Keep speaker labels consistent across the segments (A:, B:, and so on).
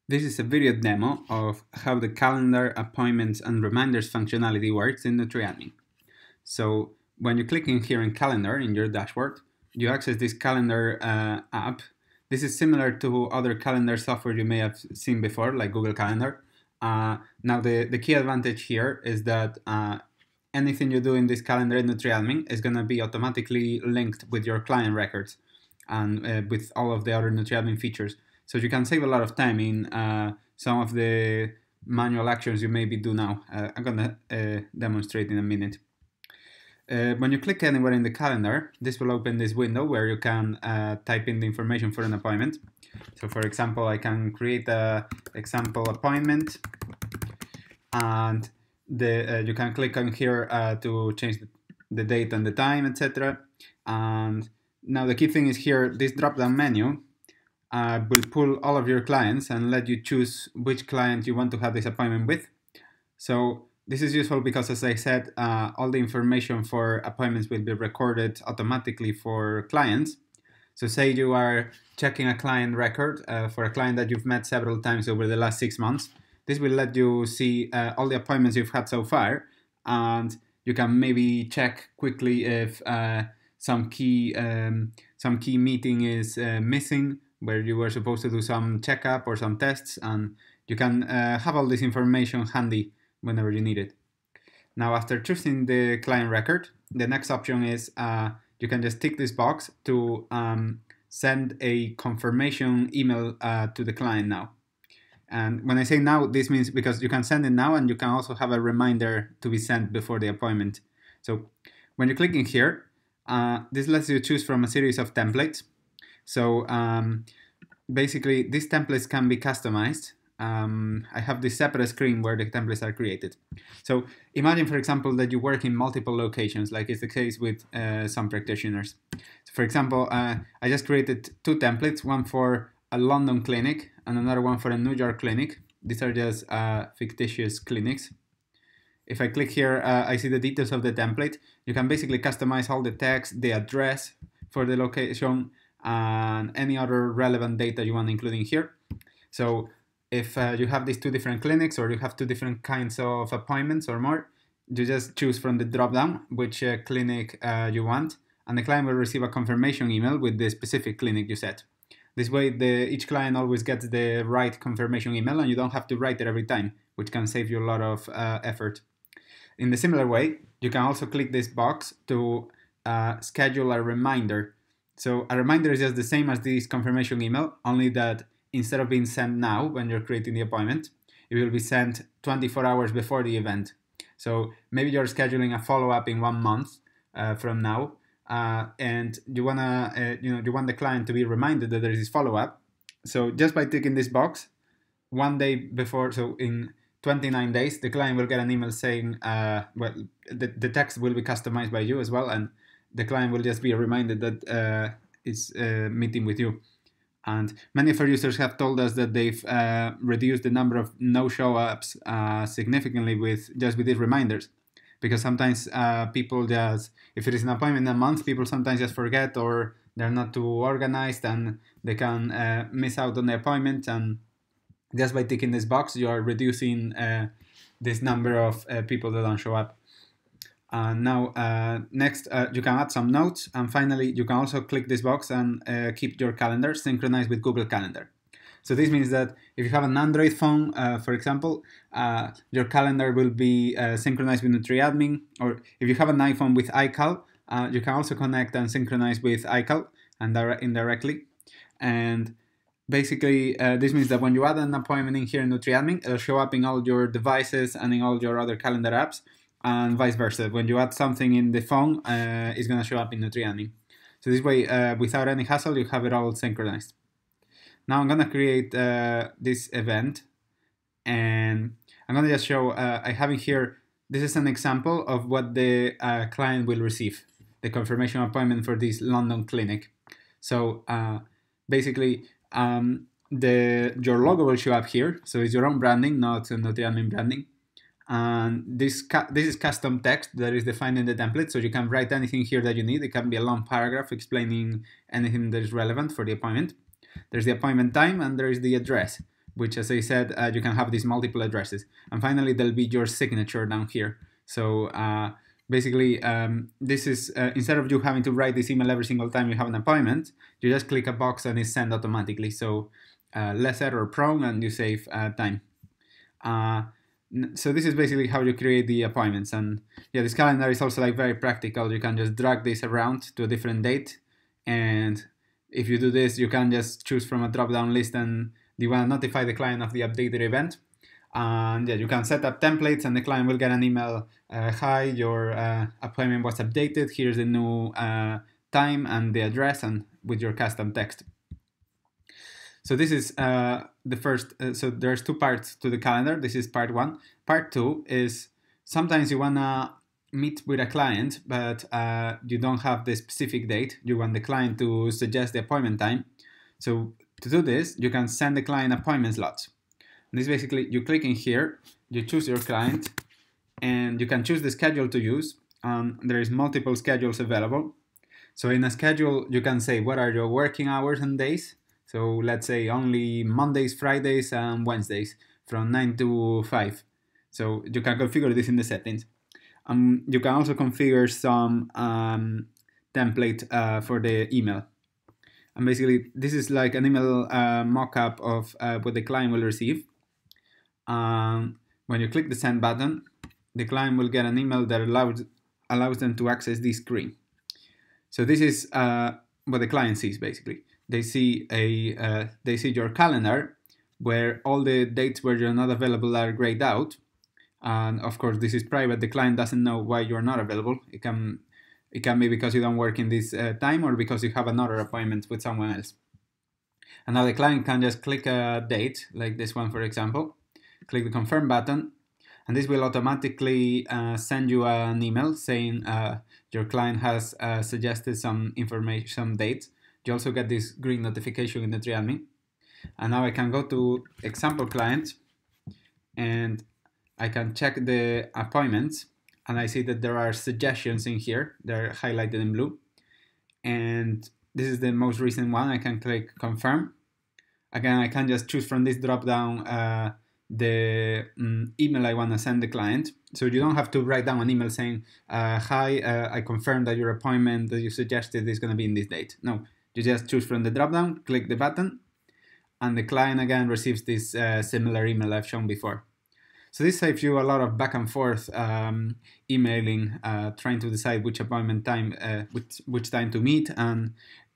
A: This is a video demo of how the calendar, appointments, and reminders functionality works in NutriAdmin. So when you click in here in calendar in your dashboard, you access this calendar app. This is similar to other calendar software you may have seen before, like Google Calendar. Now the key advantage here is that anything you do in this calendar in NutriAdmin is going to be automatically linked with your client records and with all of the other NutriAdmin features. So you can save a lot of time in some of the manual actions you maybe do now. I'm going to demonstrate in a minute. When you click anywhere in the calendar, this will open this window where you can type in the information for an appointment. So for example, I can create a example appointment, and you can click on here to change the date and the time, etc. And now the key thing is here, this drop-down menu will pull all of your clients and let you choose which client you want to have this appointment with. So this is useful because, as I said, all the information for appointments will be recorded automatically for clients. So say you are checking a client record for a client that you've met several times over the last 6 months. This will let you see all the appointments you've had so far, and you can maybe check quickly if some key meeting is missing, where you were supposed to do some checkup or some tests, and you can have all this information handy whenever you need it. Now, after choosing the client record, the next option is you can just tick this box to send a confirmation email to the client now. And when I say now, this means because you can send it now, and you can also have a reminder to be sent before the appointment. So when you click in here, this lets you choose from a series of templates. So basically, these templates can be customized. I have this separate screen where the templates are created. So imagine, for example, that you work in multiple locations, like is the case with some practitioners. So for example, I just created 2 templates, one for a London clinic and another one for a New York clinic. These are just fictitious clinics. If I click here, I see the details of the template. You can basically customize all the text, the address for the location, and any other relevant data you want including here. So if you have these 2 different clinics, or you have 2 different kinds of appointments or more, you just choose from the drop-down which clinic you want, and the client will receive a confirmation email with the specific clinic you set. This way, each client always gets the right confirmation email, and you don't have to write it every time, which can save you a lot of effort. In the similar way, you can also click this box to schedule a reminder. So a reminder is just the same as this confirmation email, only that instead of being sent now when you're creating the appointment, it will be sent 24 hours before the event. So maybe you're scheduling a follow-up in 1 month from now, and you want the client to be reminded that there is this follow-up. So just by ticking this box, 1 day before, so in 29 days, the client will get an email saying, well, the text will be customized by you as well, and the client will just be reminded that it's meeting with you. And many of our users have told us that they've reduced the number of no-show ups significantly with these reminders. Because sometimes people just, if it is an appointment in a month, people sometimes just forget, or they're not too organized, and they can miss out on the appointment. And just by ticking this box, you are reducing this number of people that don't show up. Now, next, you can add some notes, and finally, you can also click this box and keep your calendar synchronized with Google Calendar. So this means that if you have an Android phone, for example, your calendar will be synchronized with NutriAdmin, or if you have an iPhone with iCal, you can also connect and synchronize with iCal and indirectly. And basically, this means that when you add an appointment in here in NutriAdmin, it'll show up in all your devices and in all your other calendar apps, and vice versa. When you add something in the phone, it's going to show up in NutriAdmin. So this way, without any hassle, you have it all synchronized. Now I'm going to create this event, and I'm going to just show, I have in here, this is an example of what the client will receive, the confirmation appointment for this London clinic. So basically, your logo will show up here, so it's your own branding, not NutriAdmin branding. And this is custom text that is defined in the template, so you can write anything here that you need. It can be a long paragraph explaining anything that is relevant for the appointment. There's the appointment time, and there is the address. which, as I said, you can have these multiple addresses. And finally, there'll be your signature down here. So basically, this is, instead of you having to write this email every single time you have an appointment, you just click a box and it's sent automatically. So less error prone, and you save time. So this is basically how you create the appointments. And yeah, this calendar is also like very practical. You can just drag this around to a different date, and if you do this, you can just choose from a drop-down list and you want to notify the client of the updated event. And yeah, you can set up templates and the client will get an email, hi, your appointment was updated, here's the new time and the address, and with your custom text. So this is the first, so there's two parts to the calendar. This is part one. Part two is sometimes you wanna meet with a client, but you don't have the specific date. You want the client to suggest the appointment time. So to do this, you can send the client appointment slots. And this basically, you click in here, you choose your client, and you can choose the schedule to use. There is multiple schedules available. So in a schedule, you can say what are your working hours and days. So let's say only Mondays, Fridays, and Wednesdays from 9 to 5. So you can configure this in the settings. You can also configure some template for the email. And basically, this is like an email mockup of what the client will receive. When you click the send button, the client will get an email that allows them to access this screen. So this is what the client sees basically. They see your calendar where all the dates where you're not available are grayed out. And of course, this is private. The client doesn't know why you're not available. It can be because you don't work in this time, or because you have another appointment with someone else. And now the client can just click a date, like this one, for example, click the confirm button, and this will automatically send you an email saying your client has suggested some information, some dates. You also get this green notification in the NutriAdmin. And now I can go to example client, and I can check the appointments, and I see that there are suggestions in here. They're highlighted in blue. And this is the most recent one. I can click confirm. Again, I can just choose from this drop down the email I want to send the client. So you don't have to write down an email saying, hi, I confirm that your appointment that you suggested is going to be in this date. No, you just choose from the drop down, click the button, and the client again receives this similar email I've shown before. So this saves you a lot of back and forth emailing, trying to decide which appointment time, which time to meet, and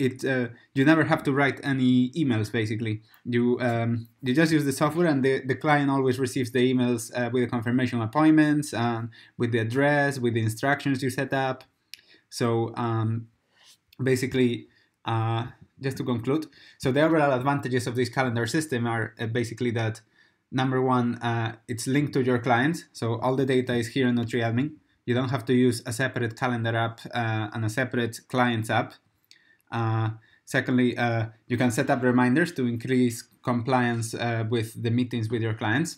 A: you never have to write any emails. Basically, you just use the software, and the client always receives the emails with the confirmation appointments, and with the address, with the instructions you set up. So basically, just to conclude, so the overall advantages of this calendar system are basically that. Number one, it's linked to your client, so all the data is here in NutriAdmin. You don't have to use a separate calendar app and a separate clients app. Secondly, you can set up reminders to increase compliance with the meetings with your clients.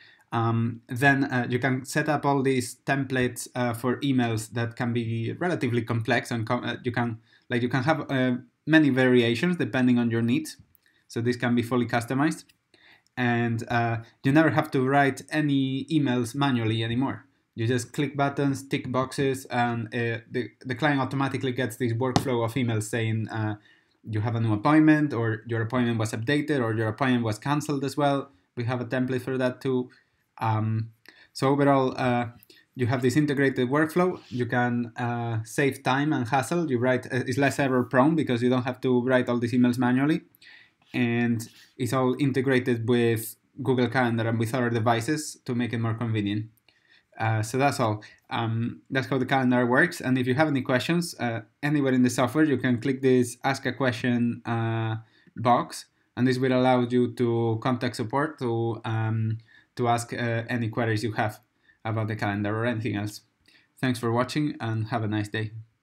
A: Then you can set up all these templates for emails that can be relatively complex, and you can have many variations depending on your needs. So this can be fully customized. And you never have to write any emails manually anymore. You just click buttons, tick boxes, and the client automatically gets this workflow of emails saying you have a new appointment, or your appointment was updated, or your appointment was cancelled as well. We have a template for that too. So overall, you have this integrated workflow. You can save time and hassle. You write it's less error prone because you don't have to write all these emails manually. And it's all integrated with Google Calendar and with other devices to make it more convenient. So that's all. That's how the calendar works. And if you have any questions anywhere in the software, you can click this Ask a Question box, and this will allow you to contact support to ask any queries you have about the calendar or anything else. Thanks for watching, and have a nice day.